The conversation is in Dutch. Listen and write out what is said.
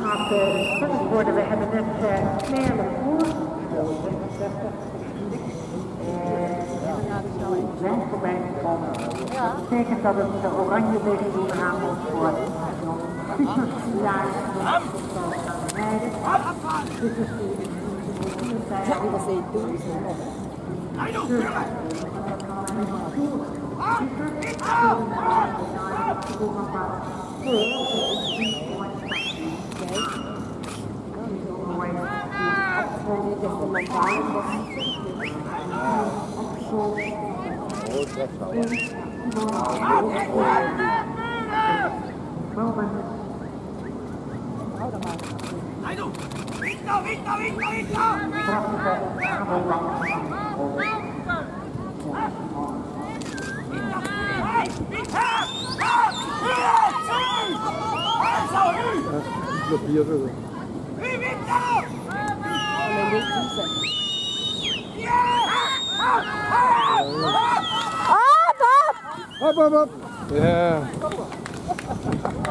gaat spannend worden. We hebben net Claire voor. Zijn voorbij gekomen. Dat betekent dat het de oranje legioen aanbod wordt. Ja, Up! Yeah.